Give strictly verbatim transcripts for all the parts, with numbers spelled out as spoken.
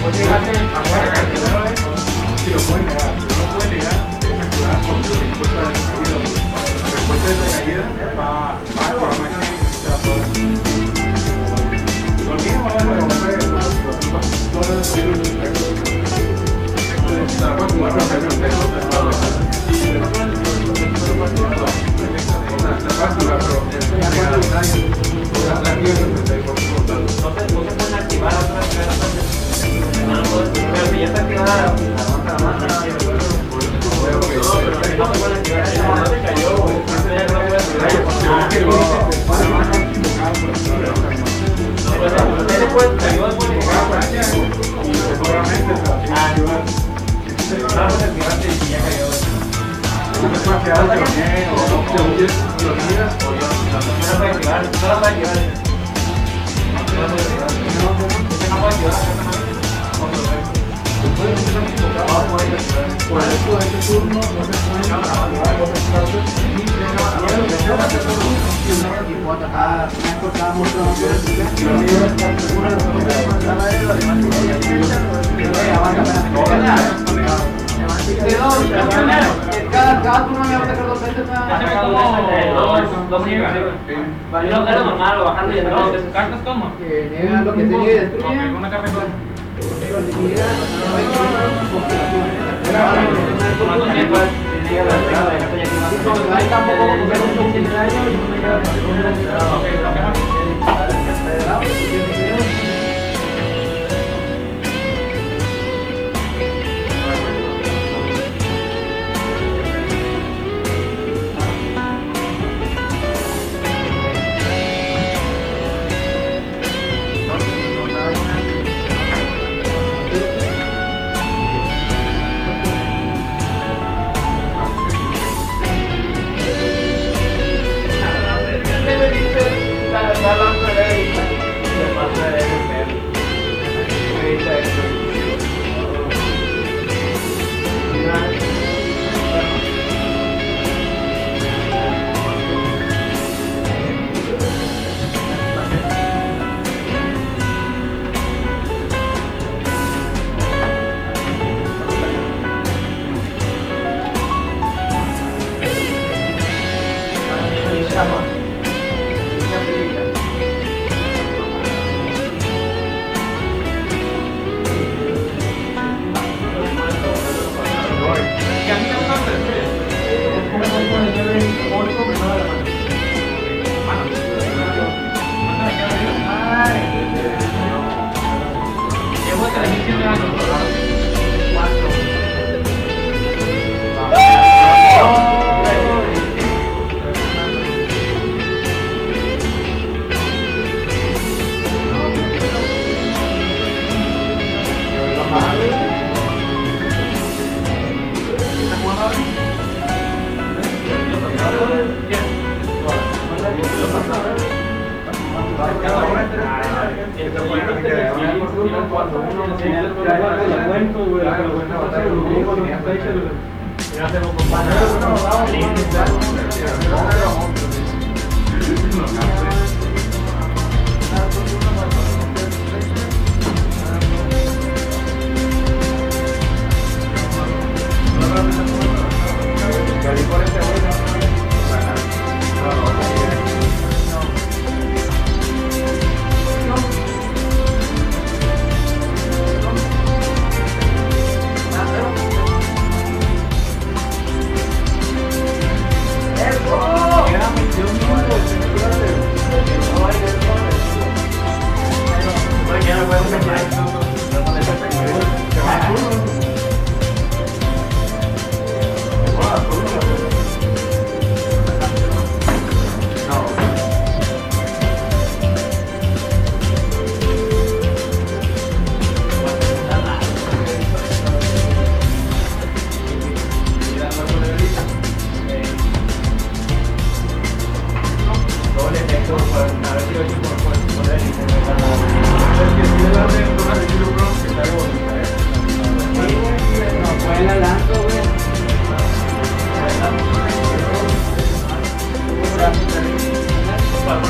Si lo pueden negar, si no lo pueden negar, es actuar con su respuesta de caída. La respuesta de caída va a por la máquina y se la puede. Lo mismo va a ver los factores de los la próxima no se pueden activar otras cosas, pero si ya está activada la máquina, no se pueden activar esa no se cayó, eso ya no puede ustedes pueden ayudar por el ah, vamos a activarte y ya cayó. No se puede quedar el torneo o no te huyes y lo miras o yo no lo puede activar, no lo puede activar. No lo puede activar. No puede activar. Después de un equivocado por eso este turno no se puede activar los expertos y lo que se va a hacer es y puedo atacar me han cortado mucho y lo mío es estar seguro de lo que voy a mandar a él lo demás y ya van a cada cada turno me va a atacar dos veces como dos niegas uno cara normal o bajando y entrando de sus cartas como que niegan lo que se niegue y destruye una carta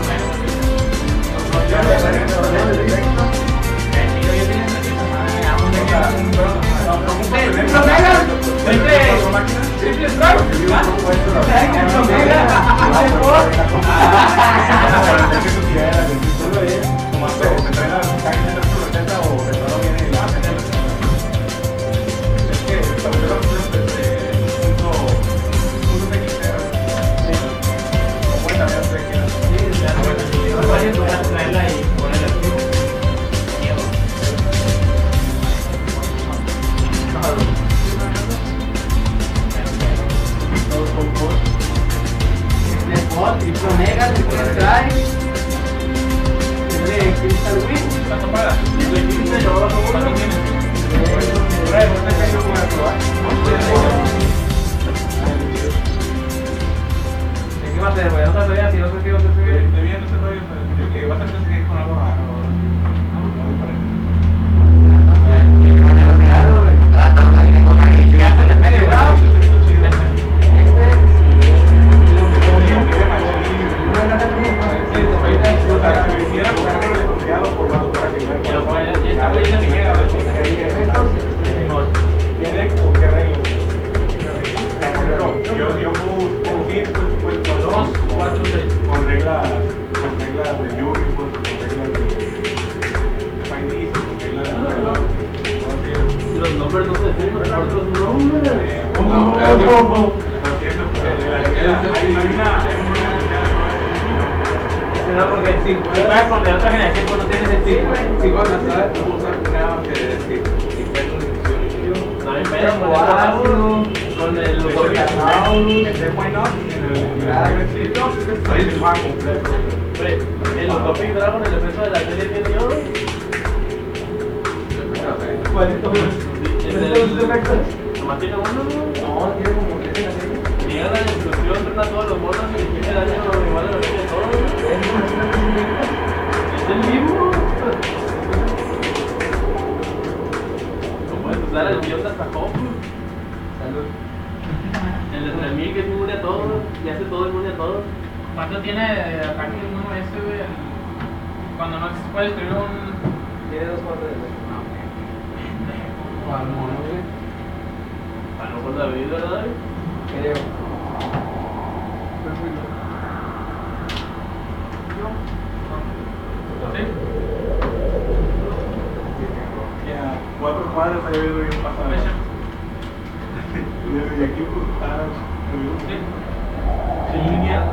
Ya, ¿Cómo? Lo siento, porque hay una... No, porque si vas con de otra generación, cuando tienes el Sí, chip, güey. Sí, cuando estaba como usar creo que decir, si fue una discusión. no hay pedo con el ácido, con el Lugocasaurus, ese bueno, claro, sí, no, es que estoy en el juego completo. el Utopic Dragon, el efecto de la serie tiene yo. ¿Cuál es todo? El del Tomatino uno, No, tiene como tres en la serie. llega la destrucción, trata a todos los monos y tiene daño igual a lo que tiene todo. Es el mismo. No puedes usar el dios hasta Hope. Salud. El de tres mil que es inmune a todo y hace todo inmune a todo. ¿Cuánto tiene de ataque el mono ese, güey? Cuando no se puede destruir un... Tiene dos cuatro de ley. ¿Cuál mono, güey? A lo mejor David, ¿verdad? Creo. ¿Sí? Ya, cuatro cuadras ahí veo bien pasado. Y aquí pues está... Sí. Sin línea.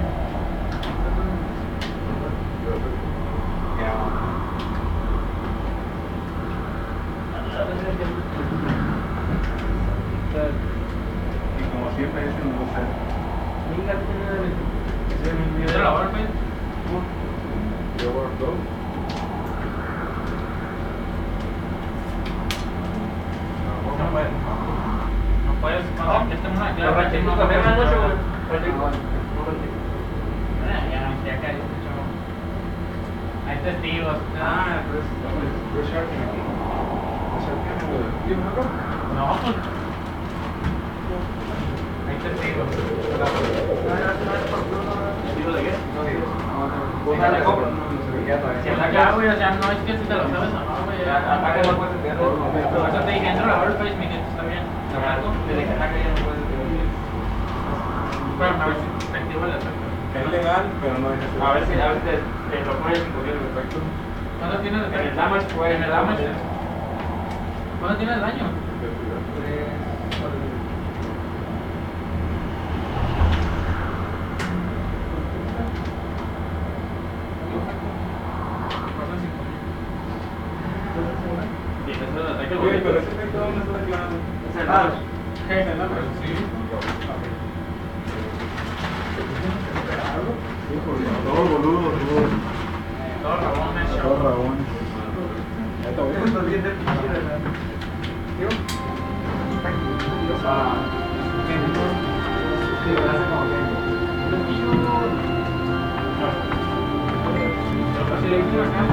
Y como siempre ese no lo sé. Ese es mi ¿Ese la hora, pues? Yo guardo. No puedes. No puedes cuando este mono aquí. Los ranchitos también van mucho, güey. Ya, ya caí, chavo. Hay testigos. Ah, pues, pues Sharking aquí. Sharking, ¿yo no? No, pues. Hay testigos. ¿Digo de qué? No digo. No, no, no, no se veía todavía. Si es acá, güey, o sea, no es que si te lo sabes o no, güey. Ataque no puedes enviar. Por eso te dije, dentro de la Overface, mi gente está bien. Algo, Le dije ataque ya no puedes enviar. pero a ver si te activa el efecto. Es legal, pero no es A ver si a ver si te, te lo pones sin cubrir el efecto. ¿Cuánto tiene el En el damage, güey. En el damage. ¿Cuánto tiene el daño? Sí, eso es el ataque Oye, bonito. pero ese efecto dónde está declarado. Es el damage. ¿Qué? ¿En el nombre? Sí. Todo boludo, todo. Todo rabón, es Todo rabón. Ya está bien. Esto es bien difícil, ¿verdad? ¿Yo? Ah, sí, gracias como que. Casi le hice la cara.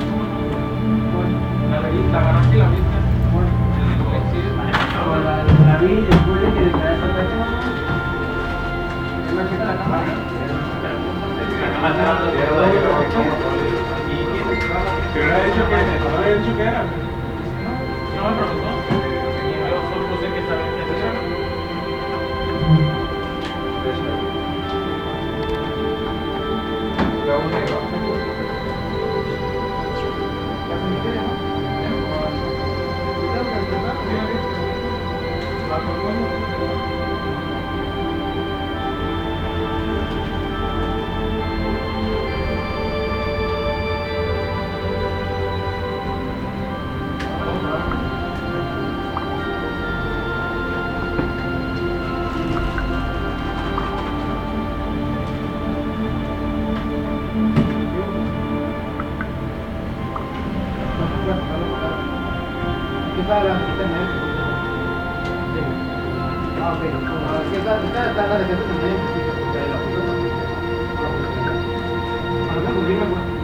La revista, la ganaste y la viste. Como la, la vi después de que le trae esa fecha. ¿Es la chica de la cámara? Si hubiera dicho que no había dicho que era. No me preguntó. Yo solo puse que sabía que se llama. La única. La cementera, ¿no? Está la mitad en medio. Sí. Ah, ok. Ah, sí, está, está, está la de gente en medio. De la puta. Ah, no, pues dime, pues.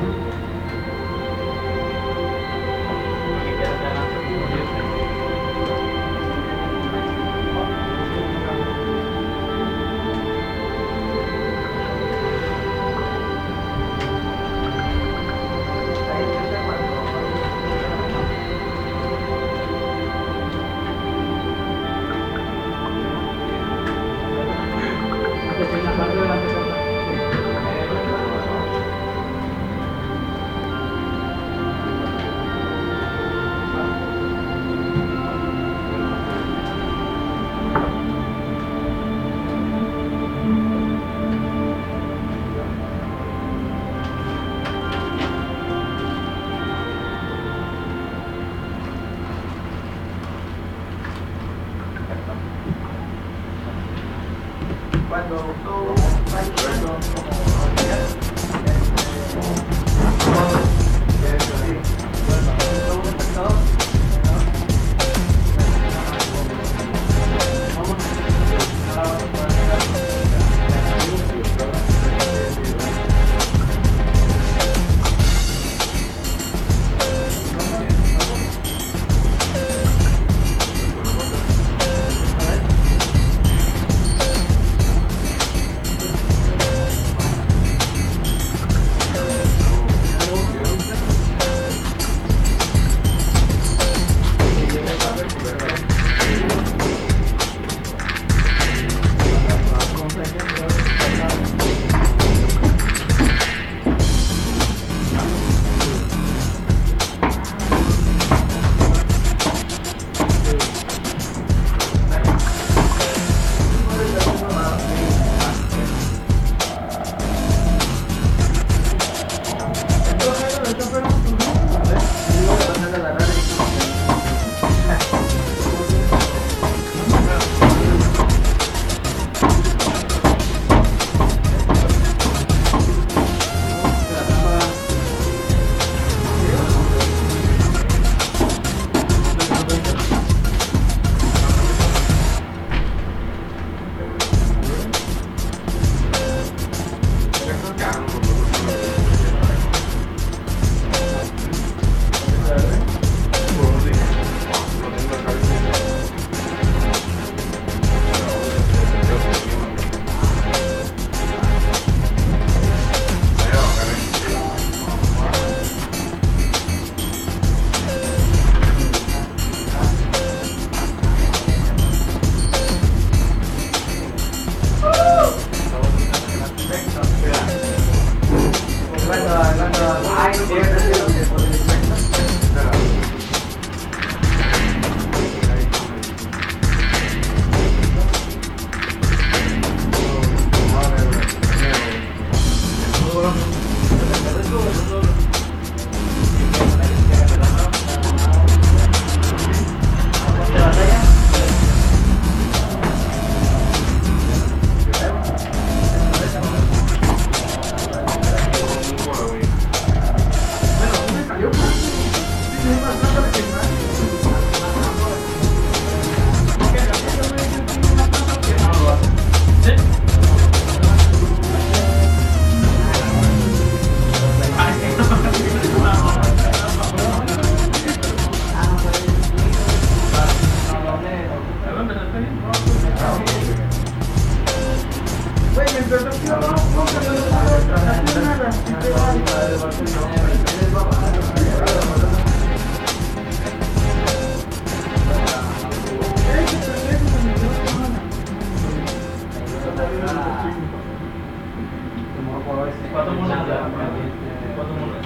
¿Cuántos monedas? ¿Cuántos monedas?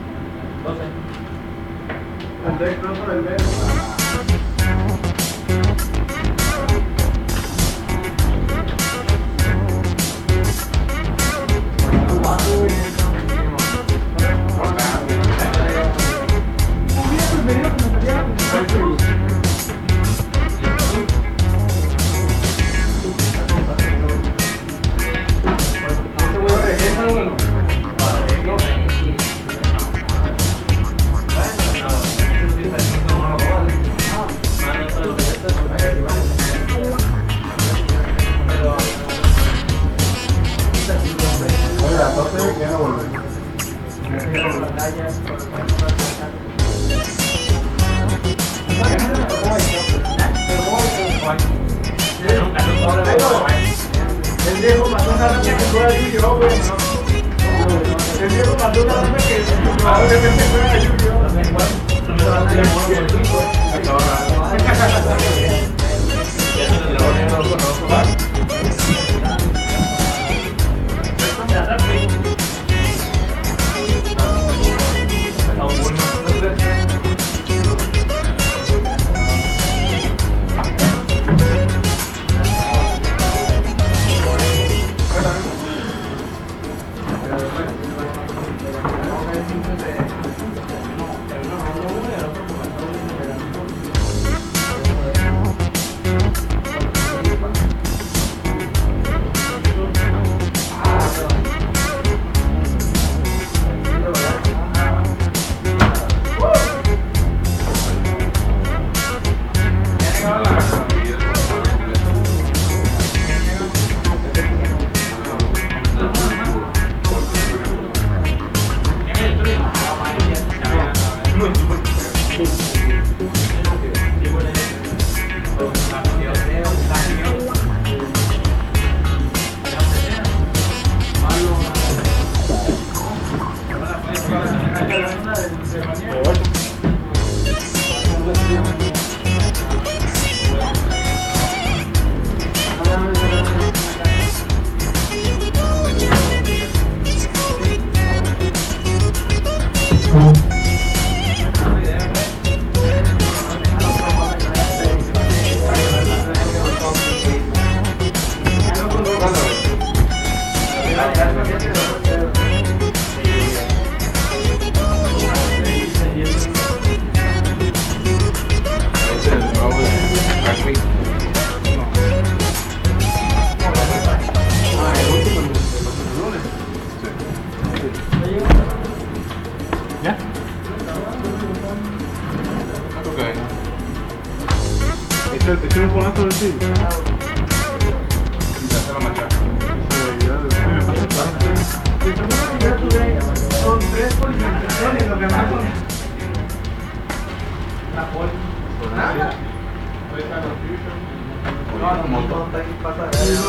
doce. Andrés Crosso del Vero. El viejo mató una rata que fue ahí, yo, güey, no. El viejo mató una rata que probablemente fuera de lluvia. ¿Ya? Ok. ¿Este es el formato del sí? Ya se lo machaca. Son tres politizaciones, lo que más son. La poli. Nada. No, no, no, no, aquí pasa.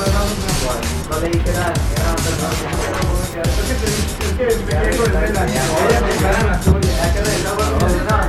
No le dije nada. Es que te es que me quedé con el la ella me cara en la suya. Ya que de la no de nada.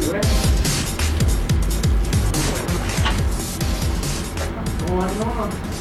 No, no, no.